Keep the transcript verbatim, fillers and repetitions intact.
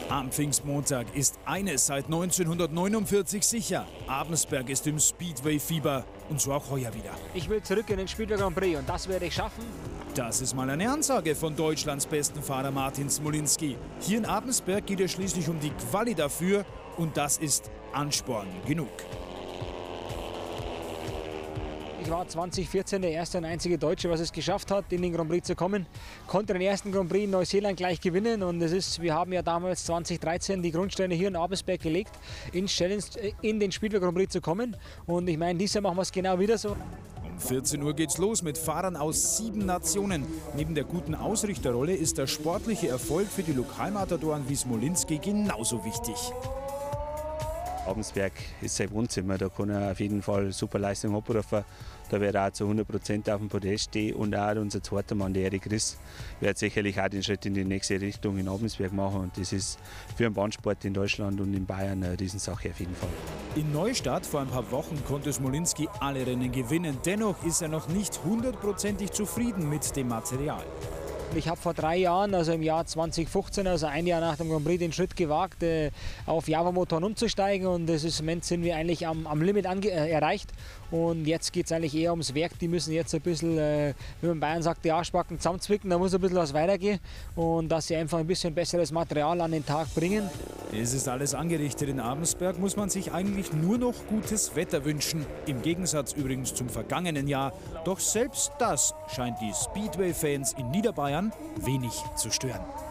Am Pfingstmontag ist eines seit neunzehnhundertneunundvierzig sicher. Abensberg ist im Speedway-Fieber und so auch heuer wieder. Ich will zurück in den Speedway Grand Prix und das werde ich schaffen. Das ist mal eine Ansage von Deutschlands besten Fahrer Martin Smolinski. Hier in Abensberg geht es schließlich um die Quali dafür und das ist Ansporn genug. Ich war zweitausendvierzehn der erste und einzige Deutsche, was es geschafft hat, in den Grand Prix zu kommen. Konnte den ersten Grand Prix in Neuseeland gleich gewinnen und es ist, wir haben ja damals zweitausenddreizehn die Grundsteine hier in Abensberg gelegt, in, Challenge, in den Speedway Grand Prix zu kommen. Und ich meine, dieses Jahr machen wir es genau wieder so. Um vierzehn Uhr geht's los mit Fahrern aus sieben Nationen. Neben der guten Ausrichterrolle ist der sportliche Erfolg für die Lokalmatadoren wie Smolinski genauso wichtig. Abensberg ist sein Wohnzimmer, da kann er auf jeden Fall super Leistung abrufen. Da wird er auch zu hundert Prozent auf dem Podest stehen und auch unser zweiter Mann, der Erik Riss, wird sicherlich auch den Schritt in die nächste Richtung in Abensberg machen. Und das ist für den Bahnsport in Deutschland und in Bayern eine Riesensache auf jeden Fall. In Neustadt vor ein paar Wochen konnte Smolinski alle Rennen gewinnen. Dennoch ist er noch nicht hundertprozentig zufrieden mit dem Material. Ich habe vor drei Jahren, also im Jahr zweitausendfünfzehn, also ein Jahr nach dem Grand Prix, den Schritt gewagt, äh, auf Java-Motoren umzusteigen. Und das ist, im Moment sind wir eigentlich am, am Limit ange äh, erreicht. Und jetzt geht es eigentlich eher ums Werk. Die müssen jetzt ein bisschen, äh, wie man in Bayern sagt, die Arschbacken zusammenzwicken. Da muss ein bisschen was weitergehen. Und dass sie einfach ein bisschen besseres Material an den Tag bringen. Es ist alles angerichtet in Abensberg, muss man sich eigentlich nur noch gutes Wetter wünschen. Im Gegensatz übrigens zum vergangenen Jahr. Doch selbst das scheint die Speedway-Fans in Niederbayern wenig zu stören.